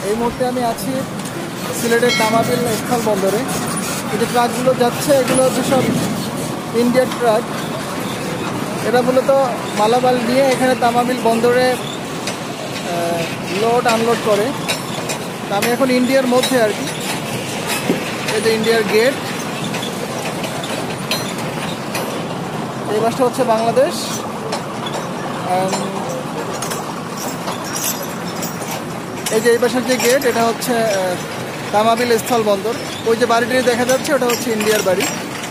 এই মুহূর্তে আমি আছি সিলেটের তামাবিল স্থল বন্দরে। এই যে ট্রাকগুলো যাচ্ছে এগুলো হচ্ছে সব ইন্ডিয়ার ট্রাক। এটা মূলত মালামাল নিয়ে এখানে তামাবিল বন্দরে লোড আনলোড করে। আমি এখন ইন্ডিয়ার মধ্যে আর কি। এই যে ইন্ডিয়ার গেট, এই পাশটা হচ্ছে বাংলাদেশ। এই যে এই পাশের যে গেট, এটা হচ্ছে তামাবিল স্থল বন্দর। ওই যে বাড়িটি দেখা যাচ্ছে ওটা হচ্ছে ইন্ডিয়ার বাড়ি।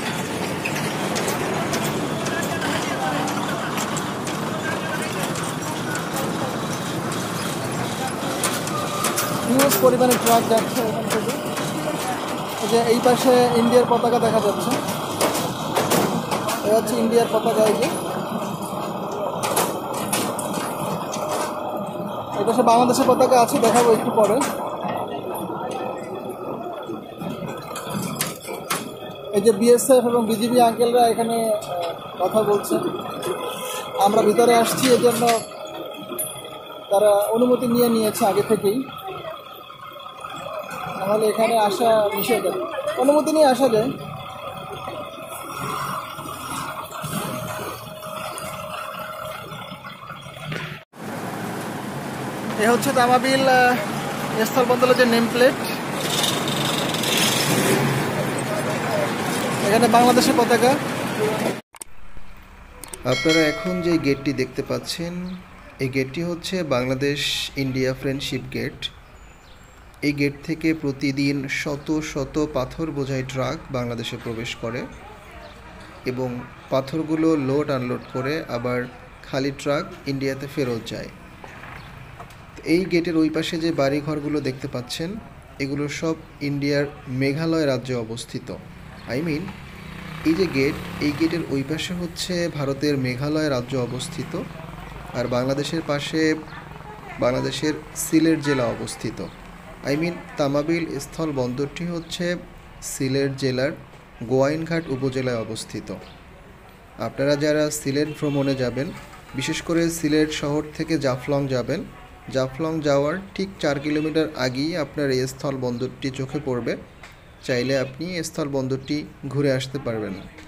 হিউজ পরিমাণে ট্রাক যাচ্ছে এখান থেকে। এই যে এই পাশে ইন্ডিয়ার পতাকা দেখা যাচ্ছে, এটা হচ্ছে ইন্ডিয়ার পতাকা। এই পাশে বাংলাদেশের পতাকা আছে, দেখাবো একটু পরে। এই যে বিএসএফ এবং বিজিবি আঙ্কেলরা এখানে কথা বলছে। আমরা ভিতরে আসছি, এর জন্য তারা অনুমতি নিয়েছে আগে থেকেই, নাহলে এখানে আসা নিষেধ। অনুমতি নিয়ে আসা যায়। এ হচ্ছে তামাবিল স্থল বন্দরের যে নেম প্লেট, এখানে বাংলাদেশের পতাকা। আপনারা এখন যে গেটটি দেখতে পাচ্ছেন, এই গেটটি হচ্ছে বাংলাদেশ ইন্ডিয়া ফ্রেন্ডশিপ গেট। এই গেট থেকে প্রতিদিন শত শত পাথর বোঝাই ট্রাক বাংলাদেশে প্রবেশ করে এবং পাথরগুলো লোড আনলোড করে আবার খালি ট্রাক ইন্ডিয়াতে ফেরত যায়। এই গেটের ওই পাশে যে বাড়িঘরগুলো দেখতে পাচ্ছেন, এগুলো সব ইন্ডিয়ার মেঘালয় রাজ্যে অবস্থিত। এই যে গেট, এই গেটের ওই পাশে হচ্ছে ভারতের মেঘালয় রাজ্য অবস্থিত, আর বাংলাদেশের পাশে বাংলাদেশের সিলেট জেলা অবস্থিত। তামাবিল স্থল বন্দরটি হচ্ছে সিলেট জেলার গোয়াইনঘাট উপজেলায় অবস্থিত। আপনারা যারা সিলেট ভ্রমণে যাবেন, বিশেষ করে সিলেট শহর থেকে জাফলং যাবেন, জাফলং যাওয়ার ঠিক 4 কিলোমিটার আগেই আপনার এই স্থল বন্দরটি চোখে পড়বে। চাইলে আপনি এই স্থল বন্দরটি ঘুরে আসতে পারবেন।